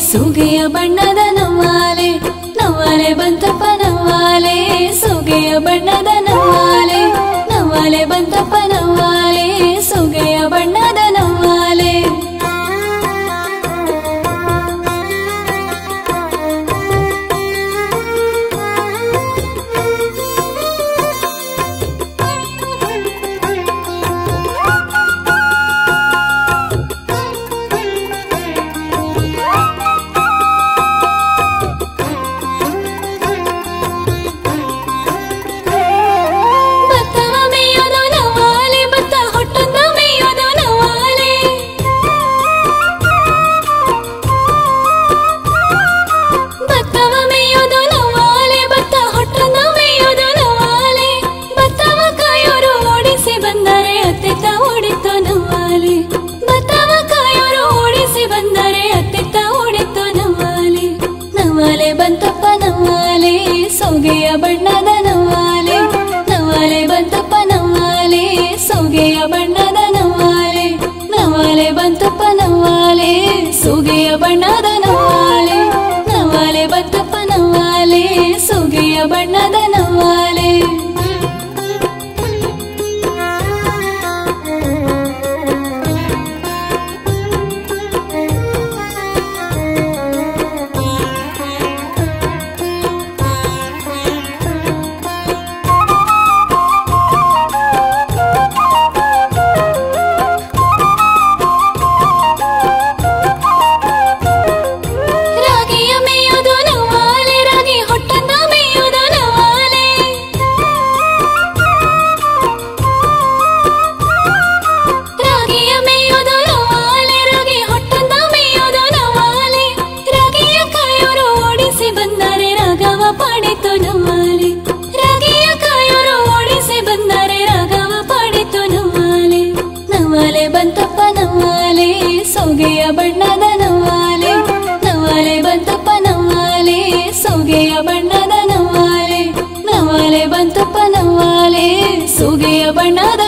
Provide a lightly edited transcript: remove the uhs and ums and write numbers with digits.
ಸುಗೆಯ ಬಣ್ಣದ ನವ್ವಾಲೆ ನವ್ವಾಲೆ ಬಂತಪ್ಪ ನವ್ವಾಲೆ ಸುಗೆಯ ಬಣ್ಣದ ನವ್ವಾಲೆ ನವ್ವಾಲೆ ಬಂತಪ್ಪ ನವ್ವಾಲೆ ಸುಗೆಯ ಬಣ್ಣದ ನವ್ವಾಲೆ ಬಂತಪ್ಪ ನವ್ವಾಲೆ ಸೊಗೆಯ ಬಣ್ಣದ ನವ್ವಾಲೆ ನವ್ವಾಲೆ ಬಂತಪ್ಪ ನವ್ವಾಲೆ ಸೊಗೆಯ ಬಣ್ಣದ ನವ್ವಾಲೆ ನವ್ವಾಲೆ ಬಂತಪ್ಪ ನವ್ವಾಲೆ ಸೊಗೆಯ ಬಣ್ಣದ ನವ್ವಾಲೆ ನವ್ವಾಲೆ ಬಂತಪ್ಪ ನವ್ವಾಲೆ ಸೊಗೆಯ ಬಣ್ಣದ ನವ್ವಾಲೆ ಬಂತಪ್ಪ ನವ್ವಾಲೆ ಸೊಗೆಯ ಬಣ್ಣದ ನವ್ವಾಲೆ ನವ್ವಾಲೆ ಬಂತಪ್ಪ ನವ್ವಾಲೆ ಸೊಗೆಯ ಬಣ್ಣದ ನವ್ವಾಲೆ ನವ್ವಾಲೆ ಬಂತಪ್ಪ ನವ್ವಾಲೆ ಸೊಗೆಯ ಬಣ್ಣದ